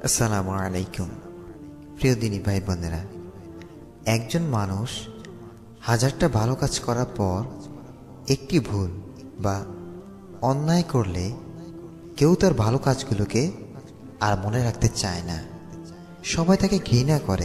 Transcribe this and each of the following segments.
আসসালামু আলাইকুম। প্রিয় দিনী ভাই বোনেরা, একজন মানুষ হাজারটা ভালো কাজ করার পর একটি ভুল বা অন্যায় করলে কেউ তার ভালো কাজগুলোকে আর মনে রাখতে চায় না। সবাই তাকে ঘৃণা করে।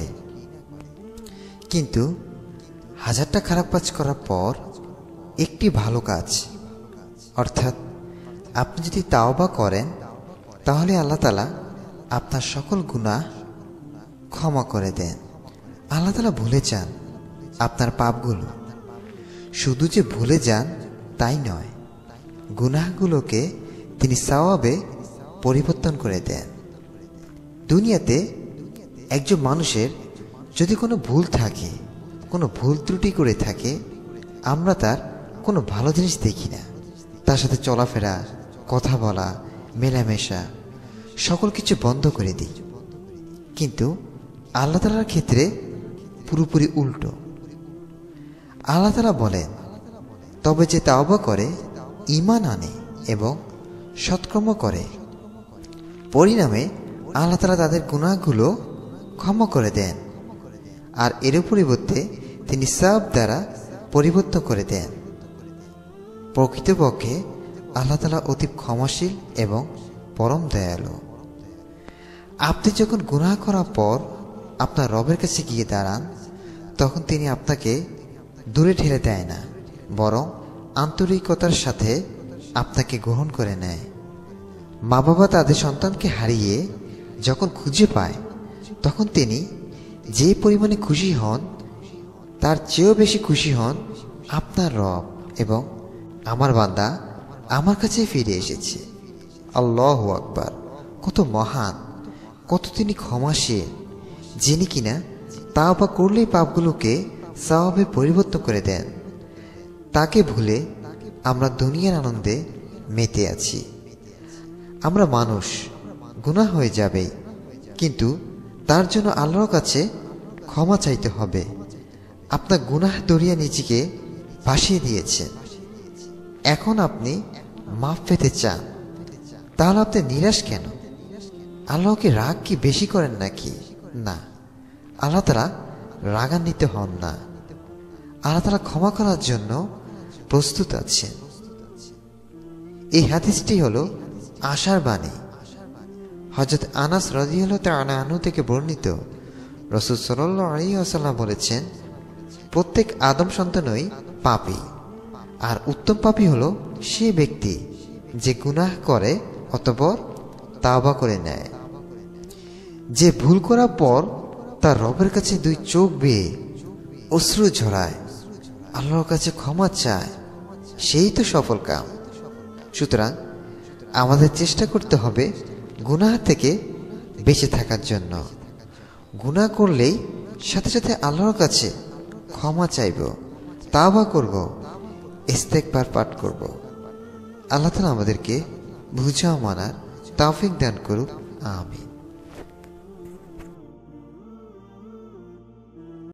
কিন্তু হাজারটা খারাপ কাজ করার পর একটি ভালো কাজ, অর্থাৎ আপনি যদি তাওবা করেন, তাহলে আল্লাহ তাআলা আপনার সকল গুনাহ ক্ষমা করে দেন। আল্লাহ তাআলা ভুলে যান আপনার পাপগুলো। শুধু যে ভুলে যান তাই নয়, গুনাহগুলোকে তিনি সওয়াবে পরিবর্তন করে দেন। দুনিয়াতে একজন মানুষের যদি কোনো ভুল থাকে, কোনো ভুল ত্রুটি করে থাকে, আমরা তার কোনো ভালো জিনিস দেখি না। তার সাথে চলাফেরা, কথা বলা, মেলামেশা সকল কিছু বন্ধ করে দিই। কিন্তু আল্লাহ তাআলার ক্ষেত্রে পুরোপুরি উল্টো। আল্লাহ তাআলা বলেন, তবে যে তাওবা করে, ঈমান আনে এবং সৎকর্ম করে, পরিণামে আল্লাহ তাআলা তাদের গুনাহগুলো ক্ষমা করে দেন, আর এর পরিবর্তে তিনি সওয়াব দ্বারা পরিবর্তন করে দেন। প্রকৃতপক্ষে আল্লাহ তাআলা অতি ক্ষমাশীল এবং পরম দয়ালু। আপনি যখন গুনাহ করার পর আপনার রবের কাছে গিয়ে দাঁড়ান, তখন তিনি আপনাকে দূরে ঠেলে দেয় না, বরং আন্তরিকতার সাথে আপনাকে গ্রহণ করে নেয়। মা বাবা তাদের সন্তানকে হারিয়ে যখন খুঁজে পায়, তখন তিনি যে পরিমাণে খুশি হন, তার চেয়েও বেশি খুশি হন আপনার রব, এবং আমার বান্দা আমার কাছে ফিরে এসেছে। আল্লাহু আকবার! কত মহান, কত তিনি ক্ষমাশীল, যিনি কিনা তাওবা করলেই পাপগুলোকে সওয়াবে পরিবর্তন করে দেন। তাকে ভুলে আমরা দুনিয়ার আনন্দে মেতে আছি। আমরা মানুষ, গুনাহ হয়ে যাবে, কিন্তু তার জন্য আল্লাহর কাছে ক্ষমা চাইতে হবে। আপনার গুনাহ দরিয়া নিজেকে ভাসিয়ে দিয়েছেন, এখন আপনি মাফ পেতে চান। তাহলে আপনি নিরাশ কেন? আল্লাহকে রাগ কি বেশি করেন নাকি? না, আল্লাহ তাআলা রাগান্বিত হন না। আল্লাহ তাআলা ক্ষমা করার জন্য প্রস্তুত আছেন। এই হাদিসটি হলো আশার বাণী। হযরত আনাস রাদিয়াল্লাহু তাআলা আনহু থেকে বর্ণিত, রাসূল সাল্লাল্লাহু আলাইহি ওয়াসাল্লাম বলেছেন, প্রত্যেক আদম সন্তানই পাপী, আর উত্তম পাপী হলো সে ব্যক্তি যে গুনাহ করে অতঃপর তাওবা করে নেয়। যে ভুল করার পর তার রবের কাছে দুই চোখ বেয়ে অশ্রু ঝরায়, আল্লাহর কাছে ক্ষমা চায়, সেই তো সফল কাম। সুতরাং আমাদের চেষ্টা করতে হবে গুনাহ থেকে বেঁচে থাকার জন্য। গুনাহ করলেই সাথে সাথে আল্লাহর কাছে ক্ষমা চাইব, তাওবা করব, ইস্তেগফার পাঠ করব। আল্লাহ তাআলা আমাদেরকে বুঝা মানার তৌফিক দান করুক। আমিন।